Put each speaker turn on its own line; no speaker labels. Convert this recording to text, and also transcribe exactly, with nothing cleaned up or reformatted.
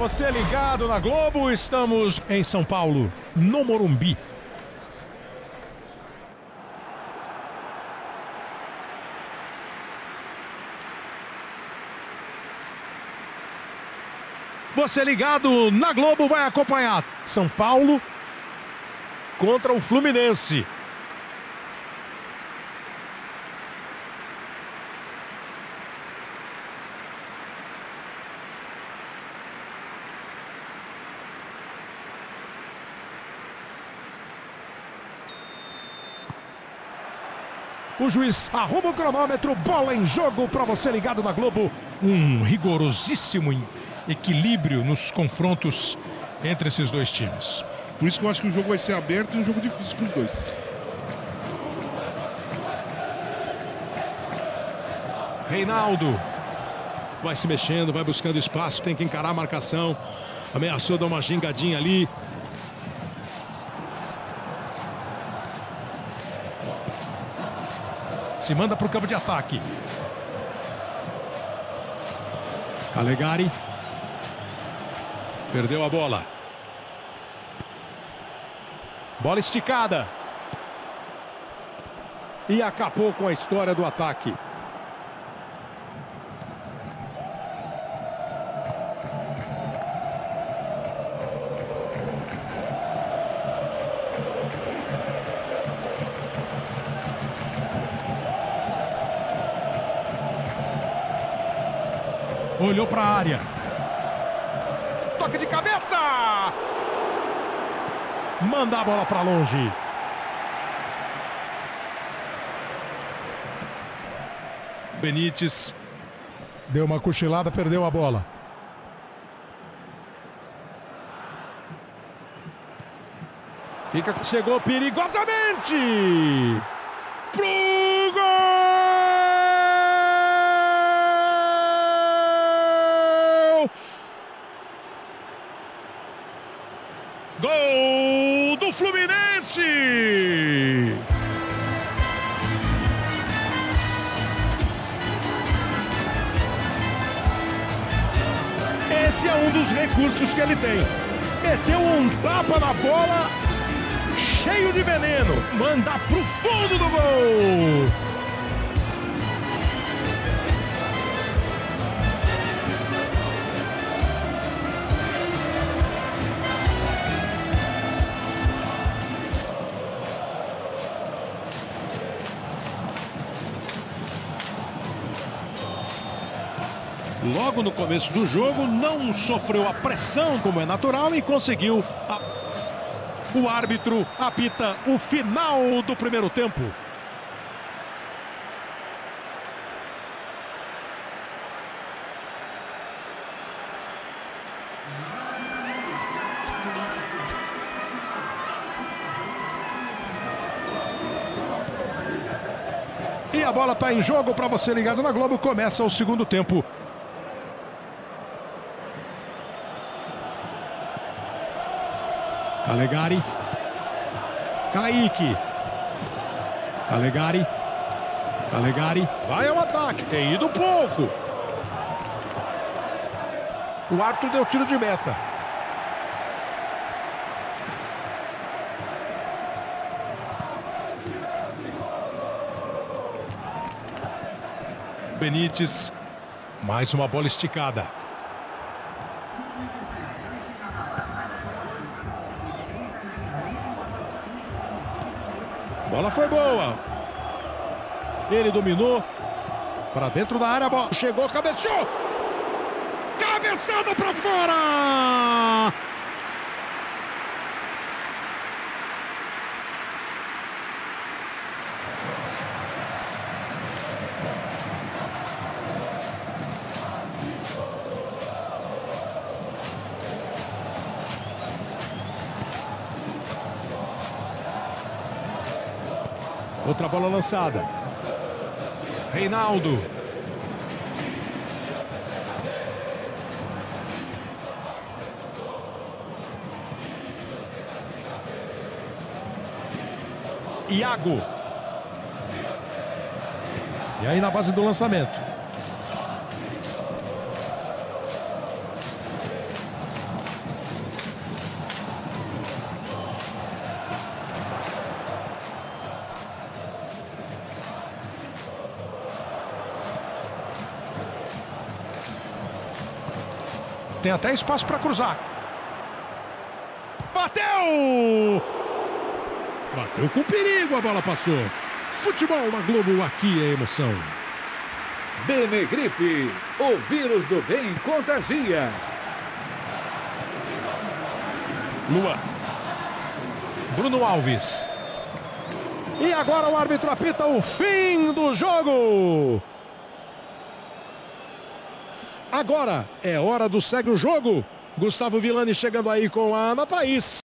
você ligado na Globo, estamos em São Paulo, no Morumbi. Você ligado na Globo vai acompanhar São Paulo contra o Fluminense. O juiz arruma o cronômetro, bola em jogo para você ligado na Globo. Um rigorosíssimo equilíbrio nos confrontos entre esses dois times.
Por isso que eu acho que o jogo vai ser aberto e um jogo difícil para os dois.
Reinaldo vai se mexendo, vai buscando espaço, tem que encarar a marcação. Ameaçou dar uma gingadinha ali. Se manda para o campo de ataque. Calegari. Perdeu a bola. Bola esticada. E acabou com a história do ataque. Olhou para a área. Toque de cabeça! Manda a bola para longe. Benítez. Deu uma cochilada, perdeu a bola. Fica, chegou perigosamente. Pro gol! Gol do Fluminense! Esse é um dos recursos que ele tem. Meteu um tapa na bola, cheio de veneno. Manda pro fundo do gol! Logo no começo do jogo, não sofreu a pressão como é natural e conseguiu. A... O árbitro apita o final do primeiro tempo. E a bola está em jogo para você ligado na Globo. Começa o segundo tempo. Calegari. Kaique. Calegari. Calegari. Vai ao ataque. Tem ido pouco. O árbitro deu tiro de meta. Benítez. Mais uma bola esticada. Bola foi boa. Ele dominou. Para dentro da área, a bola chegou, cabeceou. Cabeçada para fora. Outra bola lançada. Reinaldo. Iago. E aí na base do lançamento. Tem até espaço para cruzar. Bateu!
Bateu com perigo, a bola passou. Futebol na Globo, aqui é emoção.
Benegripe, o vírus do bem contagia.
Luan. Bruno Alves. E agora o árbitro apita o fim do jogo. Agora é hora do Segue o Jogo. Gustavo Villani chegando aí com a Ana Thaís.